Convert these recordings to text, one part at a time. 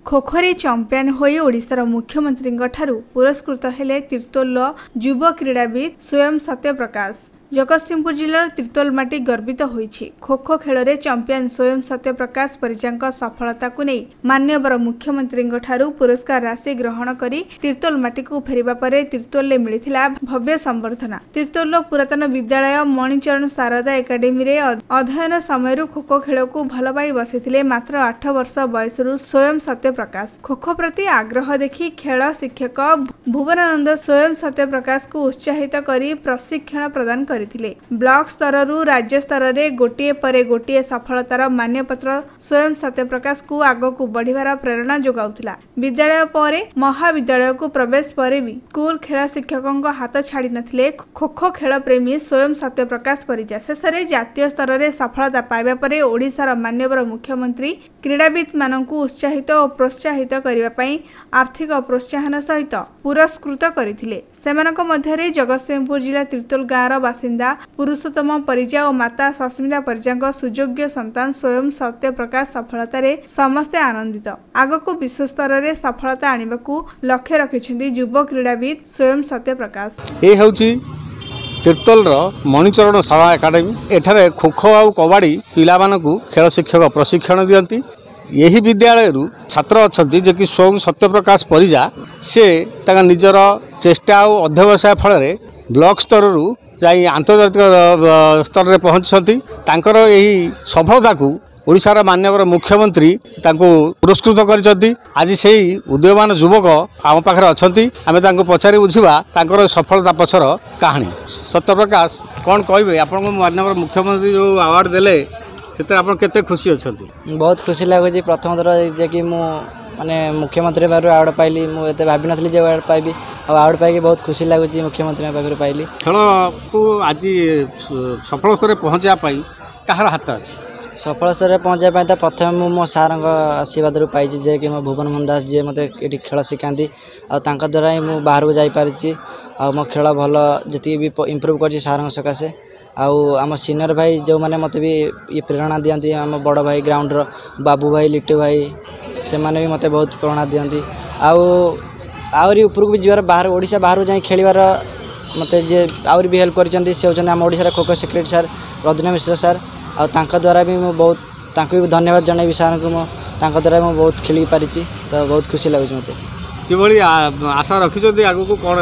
खोखोरे champion होई ओडिशार मुख्यमंत्री पुरस्कृत हेले तीर्तोल युव क्रीड़ाविद स्वयं सत्यप्रकाश। जगतसिंहपुर जिलार तीर्तोलमाटी गर्वित होईछि। खोखो खेल में चैंपियन स्वयं सत्यप्रकाश परिजा सफलता को नहीं मान्यवर मुख्यमंत्री पुरस्कार राशि ग्रहण करी तीर्तोलमाटी को फेरिबा परे तीर्तोल मिलिथिला भव्य संबर्धना। तीर्तोल पुरातन विद्यालय मणिचरण शारदा एकाडेमी रे अध्ययन समय खोखो खेल को भल पाई बसिथिले मात्र 8 वर्ष बयस स्वयं सत्यप्रकाश। खोखो प्रति आग्रह देखि खेल शिक्षक भुवनानंद स्वयं सत्यप्रकाश को उत्साहित करी प्रशिक्षण प्रदान ब्लॉक स्तर राज्य स्तर में गोटे पर गोटे सफलतार मान्यपत्र स्वयं सत्यप्रकाश को आगक बढ़िवार प्रेरणा जोगाउथिला। विद्यालय पर महाविद्यालय को प्रवेश पर भी स्कूल खेल शिक्षकों हाथ छाड़ी नथिले खोखो खेल प्रेमी स्वयं सत्यप्रकाश परिजा। शेष में जातीय स्तर में सफलता पाइबा परे ओडिशार मान्यवर मुख्यमंत्री क्रीड़ाविद मानकु उत्साहित और प्रोत्साहित करने आर्थिक प्रोत्साहन सहित पुरस्कृत करथिले। सेमानक मध्यरे जगतसिंहपुर जिला तीर्तोल गाँव बासिंदा पुरुषोत्तम परिजा और माता सस्मिता परिजा सुयोग्य संतान स्वयं सत्यप्रकाश सफलतार समस्ते आनंदित। आगक विश्व स्तर में सफलता आने को लक्ष्य रखिछन्ति युव क्रीड़ाविद स्वयं सत्यप्रकाश। तीर्तोल मणिचरण शाला एकाडेमी एठारे खोखो और कबाड़ी पिला मानकु खेल शिक्षक प्रशिक्षण दियंती। यही विद्यालय छात्र अच्छा जे कि स्वयं सत्यप्रकाश परिजा से निजर चेष्टा और अध्यवसाय फल ब्लॉक स्तर जाई आंतर्जातिक स्तर में पहुंचती। यही सफलता को ओडिशार मान्यवर मुख्यमंत्री पुरस्कृत कर आज से उदयमान युवक आम पाखे अच्छा आम पचारि बुझा सफलता पछर कहानी। सत्यप्रकाश कौन कहे आप मान्यवर मुख्यमंत्री जो अवार्ड देले से खुशी अच्छा? बहुत खुशी लगुच। प्रथम थर कि माने मुख्यमंत्री पाखु अवार्ड पाइली मुझे भाभी नी जो अवार्ड पाइबी अवार्ड पाई बहुत खुशी लगुच। मुख्यमंत्री पाखु पाइली। खेल को आज सफल स्तर पहुँचापी कहार हाथ अच्छी? सफल स्तर पहुँचापी तो प्रथम मो सार आशीर्वाद पाई जे कि मो भुवन मोहन दास जी मत ये खेल शिखाती द्वारा ही मुझे बाहर को जापारी मो खेल भल जी भी इम्प्रूव कर सार सकाशे आम सीनियर भाई जो मैंने मत भी ये प्रेरणा दिखती आम बड़ भाई ग्राउंड बाबू भाई लिट्टू भाई से मैंने भी मत बहुत प्रेरणा दिखती आहरी उपरକୁ भी जीवार बाहर ओडिशा बाहर जाए खेलिवार मत जे आहरी भी हेल्प कर से होचंदी आम ओडिशा खोखो सेक्रेटरी सार रजनी मिश्र सार द्वारा भी मुझे बहुत भी धन्यवाद जनइबी सार को द्वारा मुझे बहुत खेल पारी तो बहुत खुशी लगुच। मत कि आशा रखिंट आगू कौन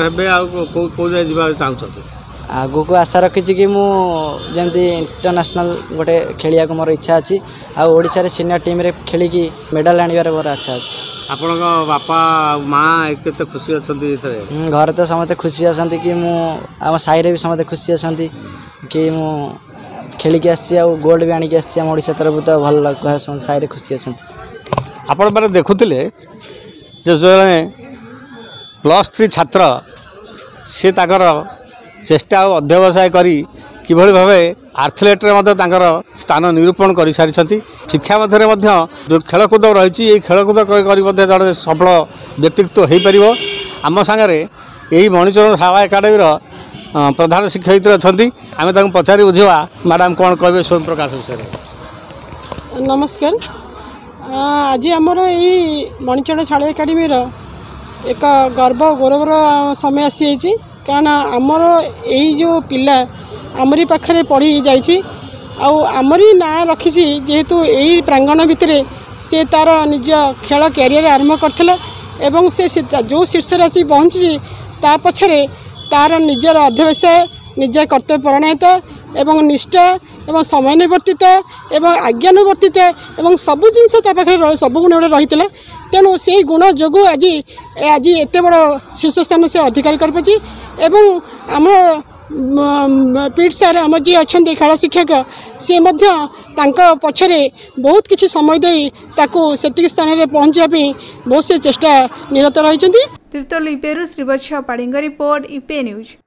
है चाहते? आगू को आशा रखी कि मुझे इंटरनेशनल गोटे खेलिया मोर इच्छा अच्छी आशा रे सीनियर टीम रे खेलिकी मेडल आनिबार मोर इच्छा अच्छी। आपण बापा माँ केते खुशी अच्छा? घर तो समस्ते खुशी अच्छा कि आम साई भी समस्ते खुशी अच्छा कि मु खेलिकी आसी गोल्ड भी आनिकी आसी आम ओडिशा तरफ तो भल घर साई खुशी अच्छा। आपण मैंने देखुले जो +3 छात्र से चेष्टा और अध्यवसाय करी किभली भाव एथलेट स्थान निरूपण कर सारी। शिक्षा मध्य जो खेलकूद रही खेलकूद कर जड़े सफल व्यक्तित्व हो पार। आम सागर यही मणिचरण शाला एकाडेमी प्रधान शिक्षयित्री अच्छा आम पचारि बुझा मैडम कौन कहे स्वयं प्रकाश विषय? नमस्कार। आज आमर यही मणिचरण शाला एकाडेमी एक गर्व गौरवर समय आसी कारण आमर यही जो पिला आमरी पाखे पढ़ी जाइए आमरी ना रखी जेहेतु यही प्रांगण भितर से तार निज खेल कैरियर आरंभ करथिला एवं से जो शीर्ष आसी पहुँची ता पछरे तार निजर अध्यवसाय निज कर्तव्य परायणता एवं निष्ठा एवं समयानुवर्तित एवं आज्ञानुवर्तित एवं सबू जिनस पाखे सब गुण गुड़ा रही है। तेणु से गुण जो आज आज एत बड़ शीर्ष स्थान से अधिकार कर पाची एवं आम पीट सार आम जी अच्छा खेल शिक्षक सी पछरे बहुत किसी समय दे से स्थान में पहुँचापी बहुत से चेष्टा निरत रही। तीर्तोल इपेरु श्रीवत्स पाढ़ी रिपोर्ट इपे न्यूज।